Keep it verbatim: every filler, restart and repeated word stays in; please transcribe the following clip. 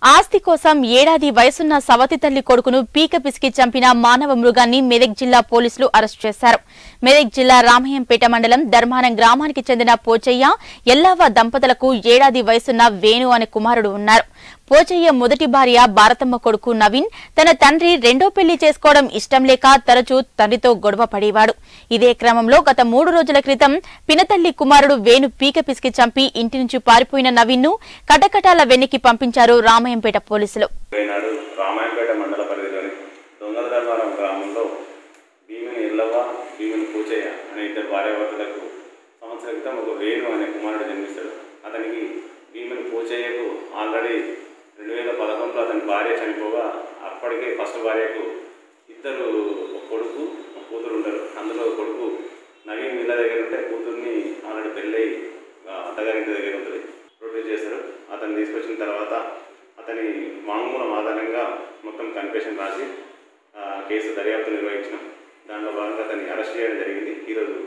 ఆస్తి కోసం ఏడాది వయసున్న సవతి తల్లి కొడుకును పీక పిసికి చంపిన మానవ మృగాన్ని మెదక్ జిల్లా పోలీసులు అరెస్టు చేశారు. మెదక్ జిల్లా రామయ్యంపేట మండలం ధర్మానం గ్రామానికి చెందిన పోచయ్య, ఎల్లావ దంపతులకు ఏడాది వయసున్న వేణు అనే కుమారుడు ఉన్నారు. పోచయ్య మొదటి భార్య భారతమ్మ కొడుకు నవీన్ తన తండ్రి రెండో పెళ్లి చేసుకోవడం ఇష్టం లేక తరచూ తండ్రితో గొడవ పడేవాడు. ఇదే క్రమంలో గత మూడు రోజుల క్రితం పినతల్లి కుమారుడు వేణు పీక పిసికి చంపి ఇంటి నుంచి పారిపోయిన నవీన్ ను కటకటాల వెన్నికి పంపించారు రామయ్యంపేట పోలీసులు. రామాయంపేట మండల పరిధిలోని దొంగల ధర్మారం గ్రామంలో భీముని ఎల్లవ, భీముని పోచయ్య అనే ఇద్దరు భార్యాభర్తలకు సంవత్సరం క్రితం ఒక వేణు అనే కుమారుడు జన్మిస్తాడు. అతనికి భీముని పోచయ్యకు ఆల్రెడీ రెండు వేల పదకొండులో అతని భార్య చనిపోగా అప్పటికే ఫస్ట్ భార్యకు ఇద్దరు కొడుకు కూతురు ఉంటారు. అందులో కొడుకు నవీన్ ఇళ్ళ దగ్గర ఉంటే కూతుర్ని ఆల్రెడీ పెళ్ళై అత్తగారింటి దగ్గర ఉంటుంది ప్రొడ్యూస్ చేస్తారు. అతన్ని తీసుకొచ్చిన తర్వాత అతని వాంగ్మూలం ఆధారంగా మొత్తం కన్ఫెషన్ రాసి కేసు దర్యాప్తు నిర్వహించినాం. దాంట్లో భాగంగా అతన్ని అరెస్ట్ చేయడం జరిగింది. ఈరోజు